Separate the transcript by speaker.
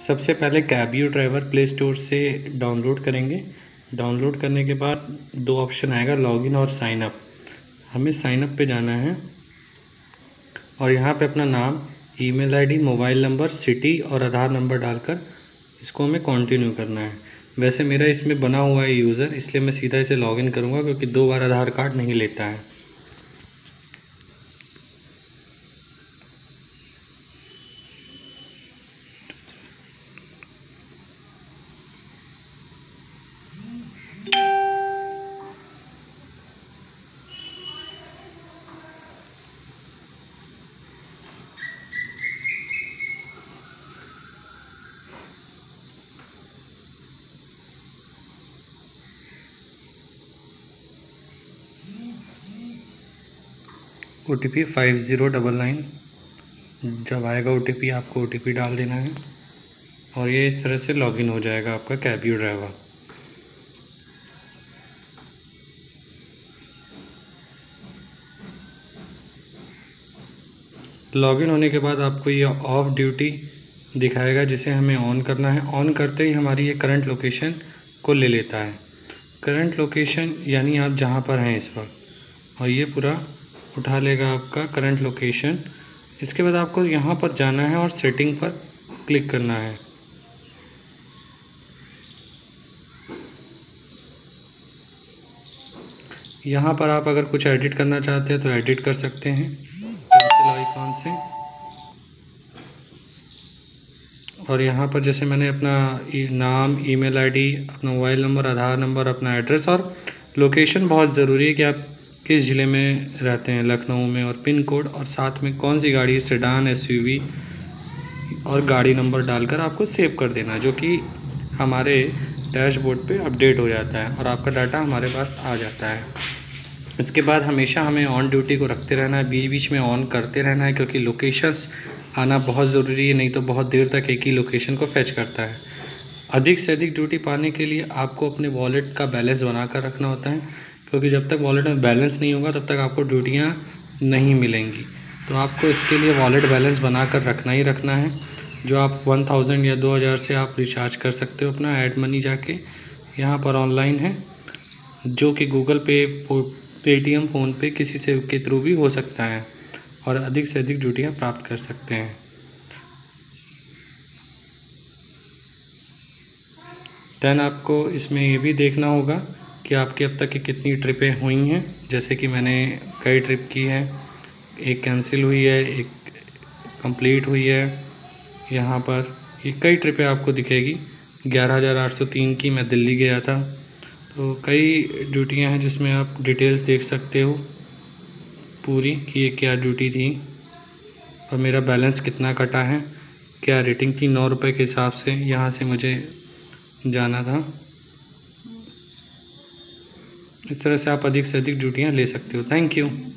Speaker 1: सबसे पहले Cabio driver play store से डाउनलोड करेंगे। डाउनलोड करने के बाद दो ऑप्शन आएगा, लॉगिन और साइन अप। हमें साइन अप पे जाना है और यहाँ पे अपना नाम, email ID, mobile number, city और आधार नंबर डालकर इसको हमें कंटिन्यू करना है। वैसे मेरा इसमें बना हुआ है यूज़र, इसलिए मैं सीधा इसे लॉगिन करूँगा क्योंकि 2 बार आधार कार्ड नहीं लेता है। OTP 5099, जब आएगा OTP आपको OTP डाल देना है और ये इस तरह से लॉगिन हो जाएगा आपका कैबियो ड्राइवर। लॉगिन होने के बाद आपको ये ऑफ ड्यूटी दिखाएगा जिसे हमें ऑन करना है। ऑन करते ही हमारी ये करंट लोकेशन को ले लेता है। करंट लोकेशन यानी आप जहाँ पर हैं इस वक्त, और ये पूरा उठा लेगा आपका करंट लोकेशन। इसके बाद आपको यहाँ पर जाना है और सेटिंग पर क्लिक करना है। यहाँ पर आप अगर कुछ एडिट करना चाहते हैं तो एडिट कर सकते हैं पेंसिल आइकॉन से। और यहाँ पर जैसे मैंने अपना नाम, ईमेल आईडी, अपना मोबाइल नंबर, आधार नंबर, अपना एड्रेस और लोकेशन, बहुत ज़रूरी है कि आप किस ज़िले में रहते हैं, लखनऊ में, और पिन कोड और साथ में कौन सी गाड़ी, सेडान, एसयूवी और गाड़ी नंबर डालकर आपको सेव कर देना, जो कि हमारे डैशबोर्ड पे अपडेट हो जाता है और आपका डाटा हमारे पास आ जाता है। इसके बाद हमेशा हमें ऑन ड्यूटी को रखते रहना है, बीच बीच में ऑन करते रहना है क्योंकि लोकेशंस आना बहुत ज़रूरी है, नहीं तो बहुत देर तक एक ही लोकेशन को फेच करता है। अधिक से अधिक ड्यूटी पाने के लिए आपको अपने वॉलेट का बैलेंस बना कर रखना होता है, क्योंकि जब तक वॉलेट में बैलेंस नहीं होगा तब तक आपको ड्यूटियाँ नहीं मिलेंगी। तो आपको इसके लिए वॉलेट बैलेंस बना कर रखना ही रखना है, जो आप 1000 या 2000 से आप रिचार्ज कर सकते हो अपना ऐड मनी जाके। यहाँ पर ऑनलाइन है, जो कि गूगल पे, पेटीएम, फ़ोनपे किसी से के थ्रू भी हो सकता है और अधिक से अधिक ड्यूटियाँ प्राप्त कर सकते हैं। देन आपको इसमें ये भी देखना होगा कि आपकी अब तक की कितनी ट्रिपें हुई हैं। जैसे कि मैंने कई ट्रिप की है, एक कैंसिल हुई है, एक कंप्लीट हुई है। यहाँ पर ये कई ट्रिपें आपको दिखेगी। 11803 की मैं दिल्ली गया था। तो कई ड्यूटियाँ हैं जिसमें आप डिटेल्स देख सकते हो पूरी कि ये क्या ड्यूटी थी और मेरा बैलेंस कितना कटा है, क्या रेटिंग थी। 9 रुपये के हिसाब से यहाँ से मुझे जाना था। इस तरह से आप अधिक से अधिक ड्यूटियाँ ले सकते हो। Thank you.